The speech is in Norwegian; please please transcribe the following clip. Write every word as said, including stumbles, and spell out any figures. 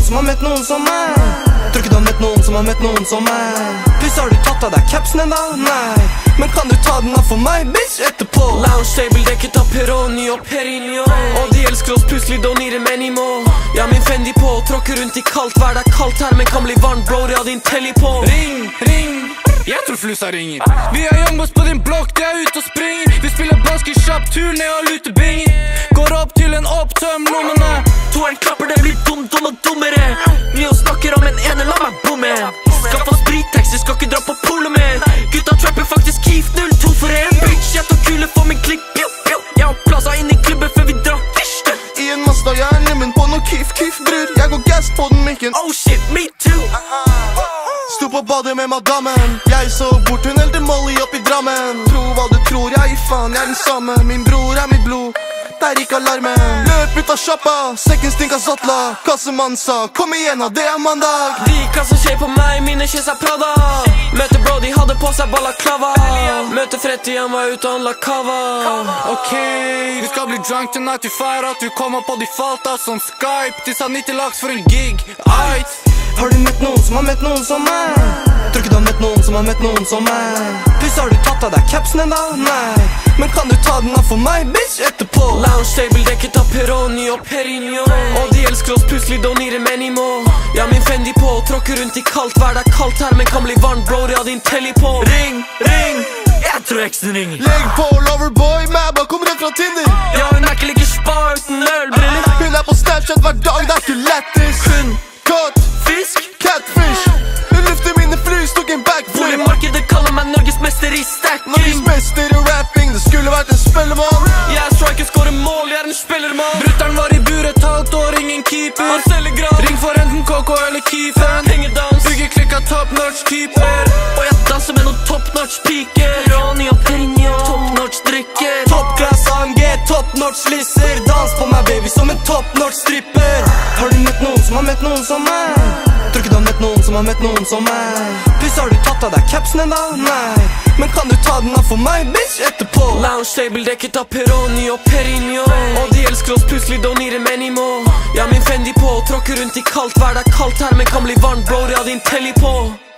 som har møtt noen som meg. Tror ikke du har møtt noen som har møtt noen som meg. Pluss har du tatt av deg capsen enda? Nei. Men kan du ta den av for meg, bitch, etterpå? Lounge table dekket av Peroni og Perignon. Og de elsker oss plutselig donere menimo. Ja, min Fendi på, tråkker rundt i kaldt vær. Det er kaldt her, men kan bli varmt, bro, ja, din telly på. Ring, ring, jeg tror flusa ringer. Vi er youngboys på din blokk, de er ute og springer. Vi spiller basket, kjapp tur ned og lutebinger. Går opp til en opptøm lommene. Toeren klapper, det blir dum, dum og dummere. Mio snakker om en ene, la meg bomme. Skal få sprittaxi, skal ikke dra på polo med. Gutta trapper faktisk Keef null to for en. Bitch, jeg tar kule for min klikk, pjo, pjo. Jeg har plaza inn i klubben før vi drar. I en Mazda, jeg er limmen på noe Keef, Keef, bror. Jeg går gas på den mikken. Oh shit, me too. Sto på badet med madammen. Jeg så bort, hun heldte Molly opp i Drammen. Tro hva du tror, jeg gir faen, jeg er den samme. Min bror er mitt blod, der gikk alarmen. Løp ut av shoppa, sekken stinka Zotla. Kassemann sa, kom igjen, det er mandag. De kan som skjer på meg, mine kjes er Prada. Møter bro, de hadde på seg balaklava. Møter Freddy, han var ute og handla kava. Ok, du skal bli drunk tonight, vi feirer at du kommer på defaulta som Skype. De sa nitti laks for en gig, aight. Har du møtt noen som har møtt noen som meg? Tror ikke du har møtt noen som har møtt noen som meg. Pluss har du tatt av deg capsen enda? Nei. Men kan du ta den av for meg, bitch, etterpå? Lounge table dekket av Peroni og Perignon. Og de elsker oss plutselig donere menimo. Ja, min Fendi på, tråkker rundt i kaldt vær. Det er kaldt her, men kan bli varmt, bro, ja, din telly på. Ring, ring, jeg tror eksen ringer. Legg på loverboy, Mabba kommer rett fra Tinder. Ja, hun er ikke like spa uten ølbriller. Hun er på Snapchat hver dag, det er ikke lættis. Hun, Kott, fisk, catfish. Hun lufter mine flys, tok en backflip. Boligmarkedet kaller meg Norges mester i stacking. Norges mester i rapping, det skulle vært en spellemann. Jeg er striker, skårer mål, jeg er en spillermann. Brutter'n var i bur et halvt år, ingen keeper. Han selger gran. Ring for enten Coco eller Keefen. Pengedans, Bygger klikka top notch keeper. og jeg danser med noen top notch piker. Peroni og Perignon, top notch drikker. Toppklass A M G, top notch lisser. Dans på meg, baby, som en top notch stripper. Har du møtt noen som har møtt noen som meg? Tror ikke du har møtt noen som har møtt noen som meg. Pluss har du tatt av deg capsen enda? Nei. Men kan du ta den av for meg, bitch, etterpå? Lounge table dekket av Peroni og Perignon. Og de elsker oss plutselig donere menimo. Ja, min Fendi på, tråkker rundt i kaldt vær. Det er kaldt her, men kan bli varmt, bro, ja, din telly på.